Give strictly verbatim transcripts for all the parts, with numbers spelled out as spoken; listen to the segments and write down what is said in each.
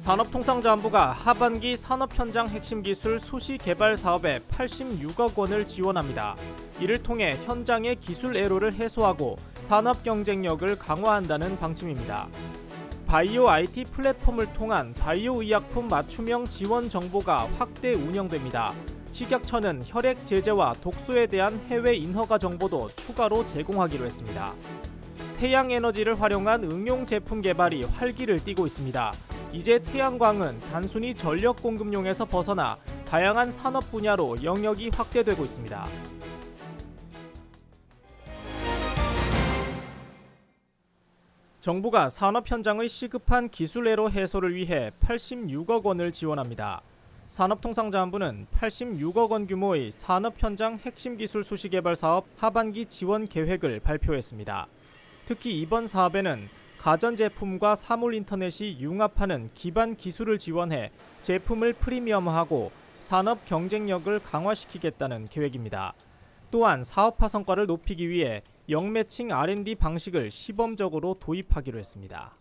산업통상자원부가 하반기 산업현장 핵심기술 수시 개발 사업에 팔십육억 원을 지원합니다. 이를 통해 현장의 기술 애로를 해소하고 산업 경쟁력을 강화한다는 방침입니다. 바이오 아이티 플랫폼을 통한 바이오 의약품 맞춤형 지원 정보가 확대 운영됩니다. 식약처는 혈액 제제와 독소에 대한 해외 인허가 정보도 추가로 제공하기로 했습니다. 태양에너지를 활용한 응용 제품 개발이 활기를 띠고 있습니다. 이제 태양광은 단순히 전력 공급용에서 벗어나 다양한 산업 분야로 영역이 확대되고 있습니다. 정부가 산업 현장의 시급한 기술 애로 해소를 위해 팔십육억 원을 지원합니다. 산업통상자원부는 팔십육억 원 규모의 산업 현장 핵심 기술 수시 개발 사업 하반기 지원 계획을 발표했습니다. 특히 이번 사업에는 가전제품과 사물 인터넷이 융합하는 기반 기술을 지원해 제품을 프리미엄화하고 산업 경쟁력을 강화시키겠다는 계획입니다. 또한 사업화 성과를 높이기 위해 역매칭 알 앤 디 방식을 시범적으로 도입하기로 했습니다.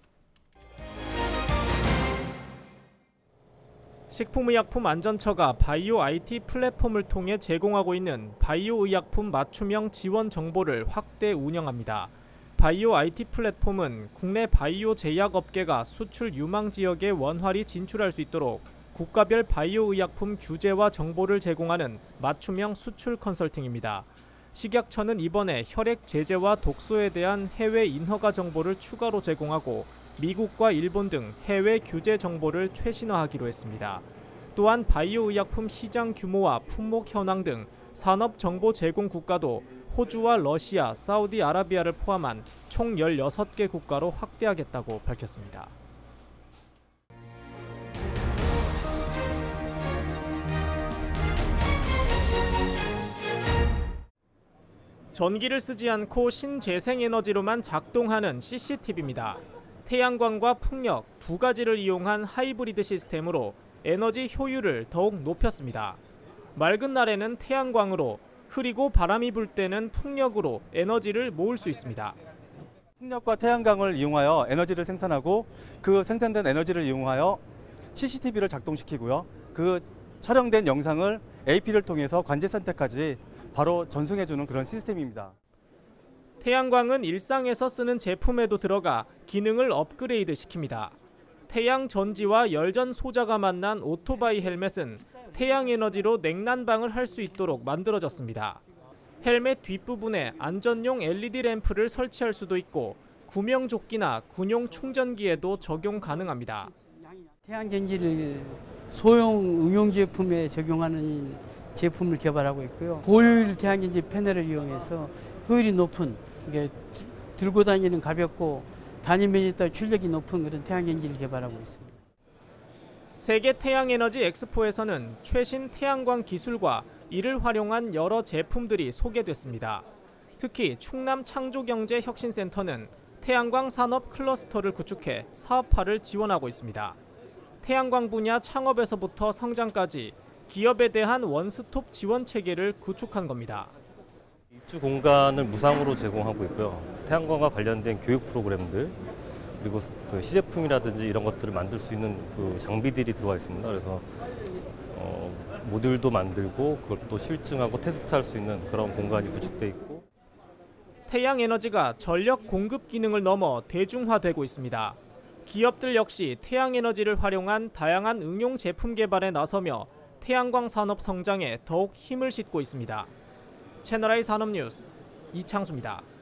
식품의약품안전처가 바이오 아이티 플랫폼을 통해 제공하고 있는 바이오 의약품 맞춤형 지원 정보를 확대 운영합니다. 바이오 아이티 플랫폼은 국내 바이오 제약업계가 수출 유망 지역에 원활히 진출할 수 있도록 국가별 바이오 의약품 규제와 정보를 제공하는 맞춤형 수출 컨설팅입니다. 식약처는 이번에 혈액 제제와 독소에 대한 해외 인허가 정보를 추가로 제공하고 미국과 일본 등 해외 규제 정보를 최신화하기로 했습니다. 또한 바이오 의약품 시장 규모와 품목 현황 등 산업 정보 제공 국가도 호주와 러시아, 사우디아라비아를 포함한 총 열여섯 개 국가로 확대하겠다고 밝혔습니다. 전기를 쓰지 않고 신재생에너지로만 작동하는 씨 씨 티 비입니다. 태양광과 풍력 두 가지를 이용한 하이브리드 시스템으로 에너지 효율을 더욱 높였습니다. 맑은 날에는 태양광으로, 흐리고 바람이 불 때는 풍력으로 에너지를 모을 수 있습니다. 풍력과 태양광을 이용하여 에너지를 생산하고 그 생산된 에너지를 이용하여 씨 씨 티 비를 작동시키고요. 그 촬영된 영상을 에이 피를 통해서 관제 선택까지 바로 전송해주는 그런 시스템입니다. 태양광은 일상에서 쓰는 제품에도 들어가 기능을 업그레이드 시킵니다. 태양 전지와 열전 소자가 만난 오토바이 헬멧은 태양에너지로 냉난방을 할 수 있도록 만들어졌습니다. 헬멧 뒷부분에 안전용 엘 이 디 램프를 설치할 수도 있고 구명조끼나 군용 충전기에도 적용 가능합니다. 태양전지를 소형 응용 제품에 적용하는 제품을 개발하고 있고요. 고효율 태양전지 패널을 이용해서 효율이 높은, 이게 들고 다니는 가볍고 단위 면적에 따라 출력이 높은 그런 태양전지를 개발하고 있습니다. 세계 태양에너지 엑스포에서는 최신 태양광 기술과 이를 활용한 여러 제품들이 소개됐습니다. 특히 충남 창조경제혁신센터는 태양광 산업 클러스터를 구축해 사업화를 지원하고 있습니다. 태양광 분야 창업에서부터 성장까지 기업에 대한 원스톱 지원 체계를 구축한 겁니다. 입주 공간을 무상으로 제공하고 있고요. 태양광과 관련된 교육 프로그램들, 그리고 그 시제품이라든지 이런 것들을 만들 수 있는 그 장비들이 들어와 있습니다. 그래서 어, 모듈도 만들고 그걸 또 실증하고 테스트할 수 있는 그런 공간이 구축돼 있고. 태양에너지가 전력 공급 기능을 넘어 대중화되고 있습니다. 기업들 역시 태양에너지를 활용한 다양한 응용 제품 개발에 나서며 태양광 산업 성장에 더욱 힘을 싣고 있습니다. 채널 아이 산업뉴스 이창수입니다.